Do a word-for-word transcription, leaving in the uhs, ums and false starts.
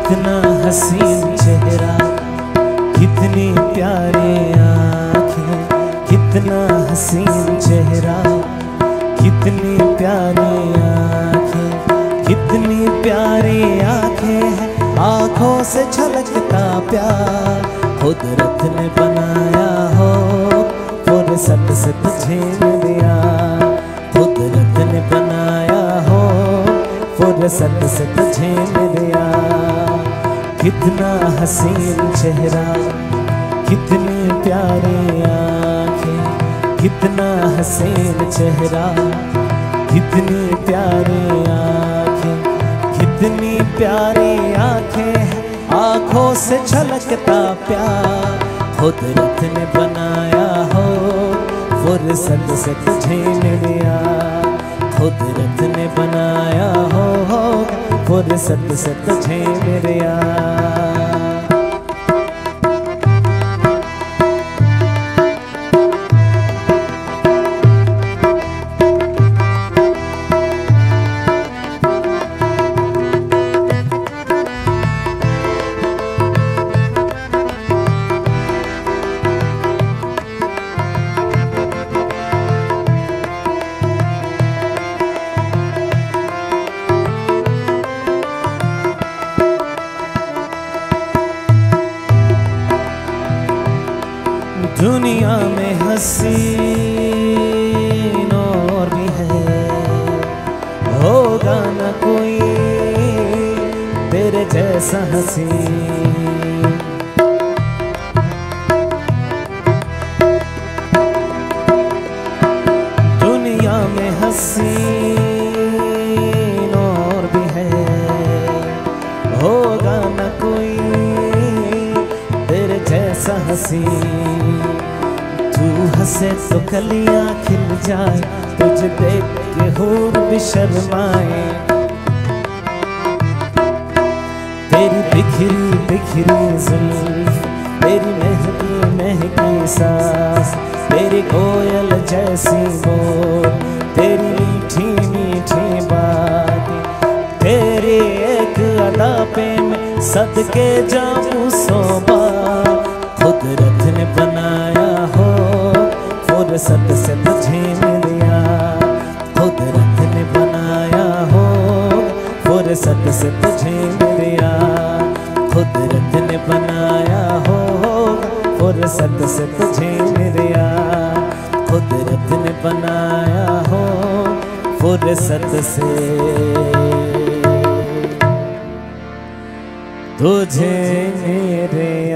कितना हसीन चेहरा, कितनी प्यारी आँखें, कितना हसीन चेहरा, कितनी प्यारी आँखें, कितनी प्यारी आँखें हैं, आँखों से झलकता प्यार कुदरत ने बनाया हो, फुर्सत से तुझे दिया, कुदरत ने बनाया हो, फुर्सत से तुझे दिया। कितना हसीन चेहरा, कितनी प्यारी आँखें, कितना हसीन चेहरा, कितनी प्यारी आँखें, कितनी प्यारी आँखें, आँखों से झलकता प्यार कुदरत ने बनाया हो, फुर्सत से तुझे मिलिया, कुदरत ने बनाया हो, फुर्सत से तुझे मिलिया। दुनिया में हसीन और भी है, होगा न कोई तेरे जैसा हसीन। दुनिया में हसीन और भी है, होगा न कोई तेरे जैसा हसीन। तू हंसे तो कलियां खिल जाए, तुझे देख के हूर भी शर्माए। तेरी बिखरी बिखरी जुल्फ, तेरी महकी महकी सांस, तेरी कोयल जैसी बोल, तेरी मीठी मीठी बात, तेरी एक अदा पे मैं सदके जाऊं सौ बार। कुदरत ने बनाया हो, फुर्सत से तुझे मिलिया, कुदरत ने बनाया हो, फुर्सत से तुझे मिलिया, कुदरत ने बनाया हो, फुर्सत से तुझे मिलिया, कुदरत ने बनाया हो, फुर्सत से तुझे मेरे